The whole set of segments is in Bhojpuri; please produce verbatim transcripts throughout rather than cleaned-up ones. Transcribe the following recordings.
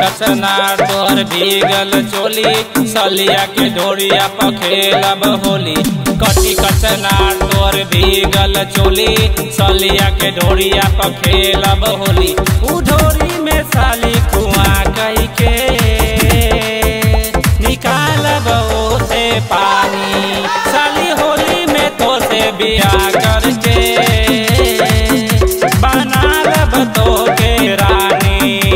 कचनार तोहर भीगल चोली, सलिया के ढोरिया पखेलब होली। कटी कचनार तोहर भीगल चोली, सलिया के ढोरिया पखेलब होली। उ ढोरी में साली कुआं कई के निकालब ओसे पानी, साली होली में तो से बियाह करके बनालब तो के रानी।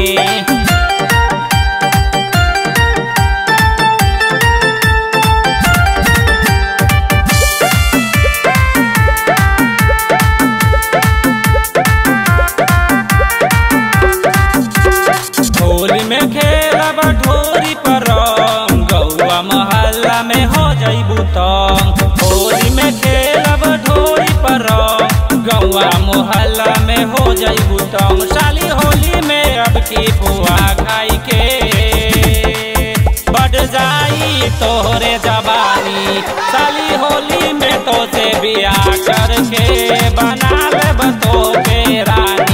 होली में खेलब ढोरी पर रंग, गौआ मोहल्ला में हो जइबू तंग। होली में खेलब ढोरी पर रंग, गौआ मोहल्ला में हो जइबू तंग। साली होली में अब की पुआ खाई के बढ़ जाई तोहरे जवानी, साली होली में तो से बियाह करके बना लेब तो के रानी।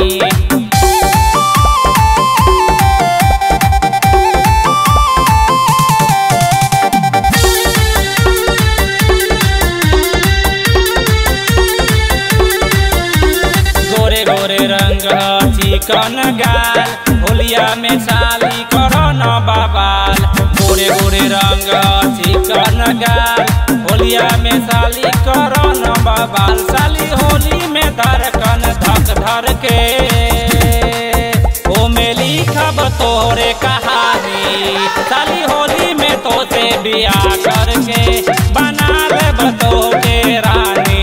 रंग चिकन गाल, होलिया में साली करो न बवाल। गोरे गोरे रंग चिकन गाल, होलिया में साली करो न बवाल। साली होली में धड़कन धक धर के ओ में लिखब तोरे कहानी, साली होली में तो से बियाह करके बना लेब तो के रानी।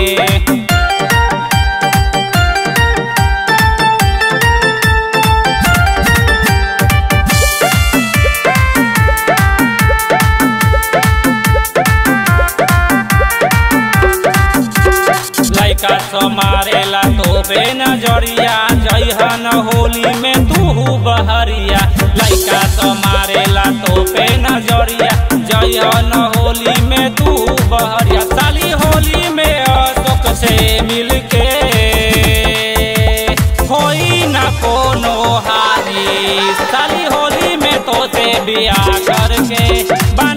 लइका सो मारेला तोबे नजरिया, जइहन होली में तू बहरिया। लइका सो मारेला तोबे नजरिया, जइहन होली में तू बहरिया। साली होली में अशोक से मिलके होई ना कोनो हारी, साली होली में तो से बियाह करके